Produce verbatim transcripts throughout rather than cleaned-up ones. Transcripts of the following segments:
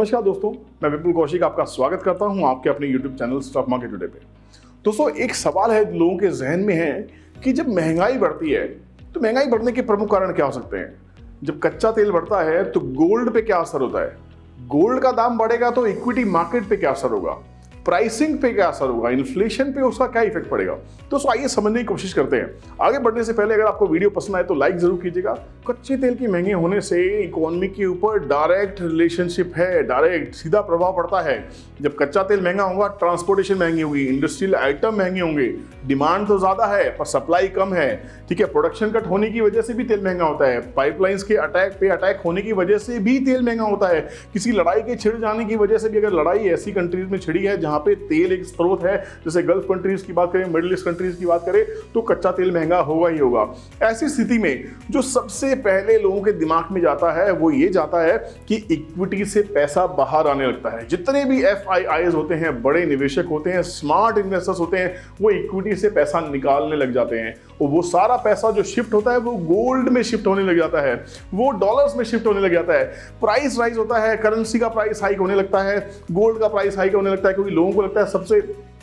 नमस्कार दोस्तों, मैं विपुल कौशिक आपका स्वागत करता हूं आपके अपने YouTube channel stock market today पे। दोस्तों, एक सवाल है लोगों के जहन में है कि जब महंगाई बढ़ती है तो महंगाई बढ़ने के प्रमुख कारण क्या हो सकते हैं। जब कच्चा तेल बढ़ता है तो गोल्ड पे क्या असर होता है, गोल्ड का दाम बढ़ेगा तो इक्विटी मार्केट पे क्या असर होगा, प्राइसिंग पे क्या असर होगा, इन्फ्लेशन पे उसका क्या इफेक्ट पड़ेगा। तो सो आइए समझने की कोशिश करते हैं। आगे बढ़ने से पहले अगर आपको वीडियो पसंद आए तो लाइक जरूर कीजिएगा। कच्चे तेल के महंगे होने से इकोनॉमी के ऊपर डायरेक्ट रिलेशनशिप है, डायरेक्ट सीधा प्रभाव पड़ता है। जब कच्चा तेल महंगा होगा, ट्रांसपोर्टेशन महंगी होगी, इंडस्ट्रियल आइटम महंगे होंगे। डिमांड तो ज्यादा है पर सप्लाई कम है, ठीक है। प्रोडक्शन कट होने की वजह से भी तेल महंगा होता है। पाइपलाइंस के अटैक पे अटैक होने की वजह से भी तेल महंगा होता है। किसी लड़ाई के छिड़ जाने की वजह से भी, अगर लड़ाई ऐसी कंट्रीज में छिड़ी है जहां पे तेल एक स्रोत है, जैसे गल्फ कंट्रीज की बात करें, मिडिल ईस्ट कंट्रीज की बात करें, तो कच्चा तेल महंगा होगा ही होगा। ऐसी स्थिति में जो सबसे पहले लोगों के दिमाग में जाता है वो ये जाता है कि इक्विटी से पैसा बाहर आने लगता है। जितने भी एफ आई आईज़ होते हैं, बड़े निवेशक होते हैं, स्मार्ट इन्वेस्टर्स होते हैं, वो इक्विटी से पैसा निकालने लग जाते हैं और वो सारा पैसा जो शिफ्ट होता है वो गोल्ड में शिफ्ट होने लग जाता है, वो डॉलर्स में शिफ्ट होने लग जाता है। प्राइस राइज होता है, करेंसी का प्राइस हाइक होने लगता है, गोल्ड का प्राइस हाइक होने लगता है, क्योंकि लोगों को लगता है सबसे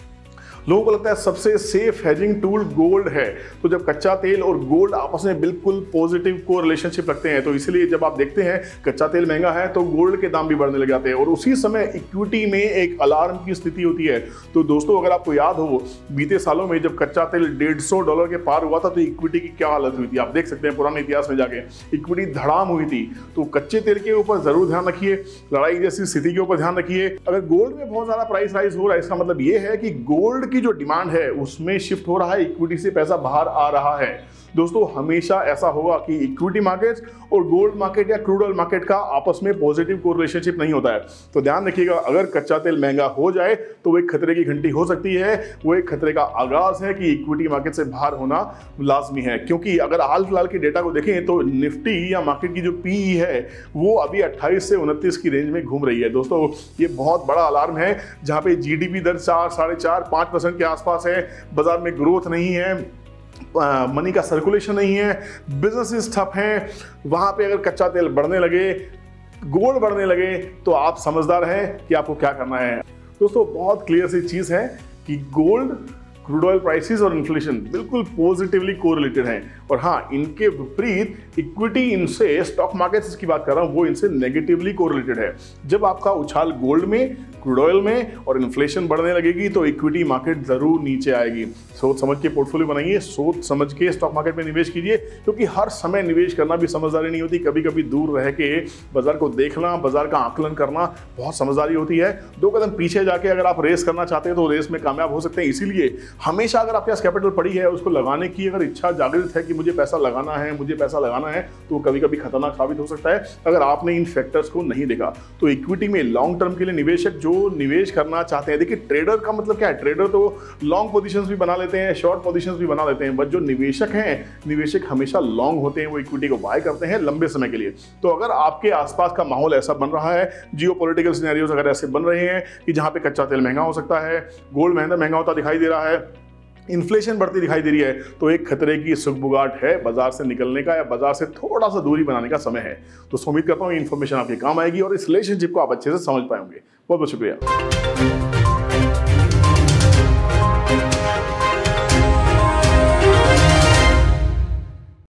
लोगों को लगता है सबसे सेफ हेजिंग टूल गोल्ड है। तो जब कच्चा तेल और गोल्ड आपस में बिल्कुल पॉजिटिव को रिलेशनशिप रखते हैं, तो इसलिए जब आप देखते हैं कच्चा तेल महंगा है तो गोल्ड के दाम भी बढ़ने लग जाते हैं और उसी समय इक्विटी में एक अलार्म की स्थिति होती है। तो दोस्तों, अगर आपको याद हो, बीते सालों में जब कच्चा तेल डेढ़ सौ डॉलर के पार हुआ था तो इक्विटी की क्या हालत हुई थी, आप देख सकते हैं पुराने इतिहास में जाके। इक्विटी धड़ाम हुई थी। तो कच्चे तेल के ऊपर जरूर ध्यान रखिए, लड़ाई जैसी स्थिति के ऊपर ध्यान रखिए। अगर गोल्ड में बहुत ज्यादा प्राइस राइज हो रहा है, इसका मतलब यह है कि गोल्ड जो डिमांड है उसमें शिफ्ट हो रहा है, इक्विटी से पैसा बाहर आ रहा है। दोस्तों, हमेशा ऐसा होगा कि इक्विटी मार्केट और गोल्ड मार्केट या क्रूड ऑयल मार्केट का आपस में पॉजिटिव कोरिलेशनशिप नहीं होता है। तो ध्यान रखिएगा, अगर कच्चा तेल महंगा हो जाए तो वो एक खतरे की घंटी हो सकती है, वो एक खतरे का आगाज है कि इक्विटी मार्केट से बाहर होना लाजमी है। क्योंकि अगर हाल फिलहाल के डेटा को देखें तो निफ्टी या मार्केट की जो पीई है वो अभी अट्ठाईस से उनतीस की रेंज में घूम रही है। दोस्तों, ये बहुत बड़ा अलार्म है, जहां पे जीडीपी दर चार साढ़े चार पांच परसेंट के आसपास है, बाजार में ग्रोथ नहीं है, मनी का सर्कुलेशन नहीं है, बिजनेसेस ठप हैं। वहां पे अगर कच्चा तेल बढ़ने लगे, गोल्ड बढ़ने लगे, तो आप समझदार हैं कि आपको क्या करना है। दोस्तों, बहुत क्लियर सी चीज है कि गोल्ड, क्रूड ऑयल प्राइसेस और इन्फ्लेशन बिल्कुल पॉजिटिवली कोरिलेटेड हैं। और हाँ, इनके विपरीत इक्विटी इनसे, स्टॉक मार्केट्स की बात कर रहा हूं, वो इनसे नेगेटिवली कोरिलेटेड है। जब आपका उछाल गोल्ड में, क्रूड ऑयल में और इन्फ्लेशन बढ़ने लगेगी तो इक्विटी मार्केट जरूर नीचे आएगी। सोच समझ के पोर्टफोलियो बनाइए, सोच समझ के स्टॉक मार्केट में निवेश कीजिए, क्योंकि हर समय निवेश करना भी समझदारी नहीं होती। कभी कभी दूर रह के बाजार को देखना, बाजार का आकलन करना बहुत समझदारी होती है। दो कदम पीछे जाके अगर आप रेस करना चाहते हैं तो रेस में कामयाब हो सकते हैं। इसीलिए हमेशा अगर आपके पास कैपिटल पड़ी है, उसको लगाने की अगर इच्छा जागृत है कि मुझे पैसा लगाना है, मुझे पैसा लगाना है, तो कभी कभी खतरनाक साबित हो सकता है अगर आपने इन फैक्टर्स को नहीं देखा। तो इक्विटी में लॉन्ग टर्म के लिए निवेशक जो निवेश करना चाहते हैं, देखिए ट्रेडर का मतलब क्या है, ट्रेडर तो लॉन्ग पोजीशंस भी बना लेते हैं, शॉर्ट पोजीशंस भी बना लेते हैं, बट जो निवेशक हैं, निवेशक हमेशा लॉन्ग होते हैं, वो इक्विटी को बाय करते हैं लंबे समय के लिए। तो अगर आपके आसपास का माहौल ऐसा बन रहा है, जियोपॉलिटिकल सिनेरियोज अगर ऐसे बन रहे हैं कि जहां पे कच्चा तेल महंगा हो सकता है, गोल्ड महंगा महंगा होता दिखाई दे रहा है, इन्फ्लेशन बढ़ती दिखाई दे रही है, तो एक खतरे की सुगबुगाहट है, बाजार से निकलने का या बाजार से थोड़ा सा दूरी बनाने का समय है। तो उम्मीद करता हूं ये इन्फॉर्मेशन आपके काम आएगी और इस रिलेशनशिप को आप अच्छे से समझ पाएंगे। बहुत बहुत शुक्रिया।